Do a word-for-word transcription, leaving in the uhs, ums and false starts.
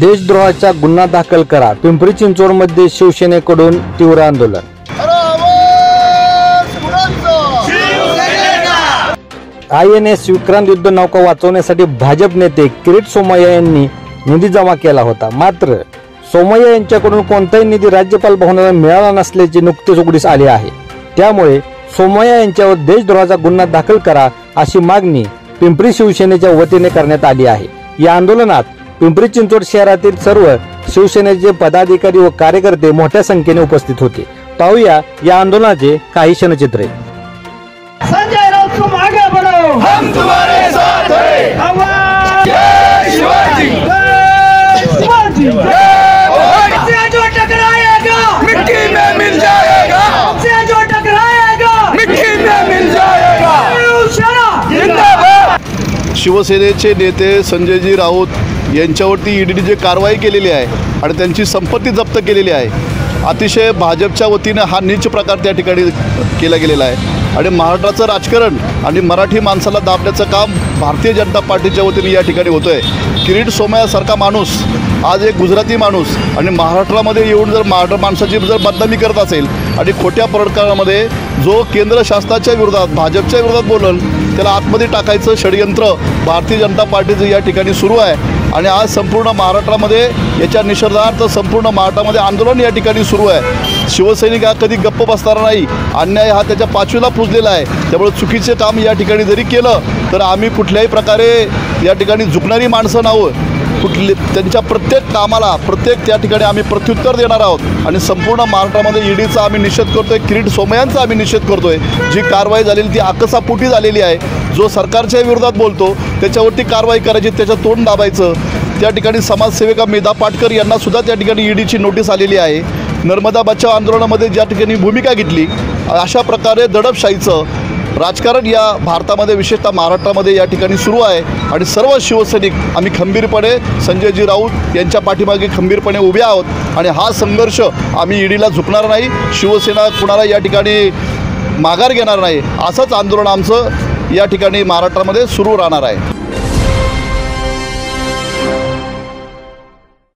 देशद्रोहाचा गुन्हा दाखल करा। पिंपरी चिंचवडमध्ये शिवसेनेकडून तीव्र आंदोलन। आय एन एस विक्रांत युद्ध नौका वाचवण्यासाठी भाजप नेते किरीट सोमय्या यांनी निधी जमा केला होता। मात्र सोमय्या यांच्याकडून कोणताही निधी राज्यपाल भवनाला मिळाला नसल्याचे नुकतेच उघडीस आले आहे। त्यामुळे सोमय्या यांच्यावर देशद्रोहाचा गुन्हा दाखल करा अशी मागणी पिंपरी शिवसेनेच्या वतीने करण्यात आली आहे। या आंदोलनात पिंपरी चिंचवड शहरातील सर्व शिवसेनेचे पदाधिकारी व कार्यकर्ते मोठ्या संख्येने उपस्थित होते। पाहूया या आंदोलनाचे काही क्षणचित्रे। संजय राउत तुम आगे बढ़ो, हम तुम्हारे साथ हैं। आवाज जय शिवाजी, जय शिवाजी, हमसे जो टकराएगा मिट्टी में मिल जाएगा, हमसे जो टकराएगा मिट्टी में मिल जाएगा। शिवसेना जिंदाबाद। शिवसेनेचे नेते संजयजी राऊत यांच्यावरती ईडीने जे कारवाई केलेली आहे आणि त्यांची संपत्ती जप्त केलेली आहे, अतिशय भाजपच्या वतीने हा नीच प्रकार त्या ठिकाणी केला गेलेला आहे आणि महाराष्ट्राचं राजकारण आणि मराठी माणसाला दाबण्याचं काम भारतीय जनता पार्टीच्या वतीने या ठिकाणी होतं आहे। किरीट सोमय्यासारखा माणूस आज एक गुजराती माणूस आणि महाराष्ट्रामध्ये येऊन जर महाराष्ट्र माणसाची जर बदनामी करत असेल आणि खोट्या प्रकारामध्ये जो केंद्र शासनाच्या विरोधात भाजपच्या विरोधात बोलल त्याला आतमध्ये टाकायचं षडयंत्र भारतीय जनता पार्टीचं या ठिकाणी सुरू आहे आणि आज संपूर्ण महाराष्ट्रामध्ये याच्या निषेधार्थ संपूर्ण महाराष्ट्रामध्ये आंदोलन या ठिकाणी सुरू आहे। शिवसैनिक हा कधी गप्प बसणार नाही। अन्याय हा त्याच्या पाचवीला पुजलेला आहे। त्यामुळे चुकीचे काम या ठिकाणी जरी केलं तर आम्ही कुठल्याही प्रकारे या ठिकाणी झुकणारी माणसं नावं कुठली त्यांच्या प्रत्येक कामाला प्रत्येक त्या ठिकाणी आम्ही प्रत्युत्तर देणार आहोत आणि संपूर्ण महाराष्ट्रामध्ये ईडीचा आम्ही निषेध करतोय, किरीट सोमय्यांचा आम्ही निषेध करतोय। जी कारवाई झालेली ती आकसापोटी झालेली आहे। जो सरकारच्या विरोधात बोलतो त्याच्यावरती कारवाई करायची, त्याचं तोंड दाबायचं। त्या ठिकाणी समाजसेविका मेधा पाटकर यांना सुद्धा त्या ठिकाणी ईडीची नोटीस आलेली आहे। नर्मदा बचाव आंदोलनामध्ये ज्या ठिकाणी भूमिका घेतली अशा प्रकारे दडपशाहीचं राजकारण या भारतामध्ये विशेषतः महाराष्ट्रामध्ये या ठिकाणी सुरू आहे आणि सर्व शिवसैनिक आम्ही खंबीरपणे संजयजी राऊत यांच्या पाठीमागे खंबीरपणे उभे आहोत आणि हा संघर्ष आम्ही ईडीला झुकणार नाही। शिवसेना कुणाला या ठिकाणी माघार घेणार नाही। असंच आंदोलन आमचं या ठिकाणी महाराष्ट्रामध्ये सुरू राहणार आहे।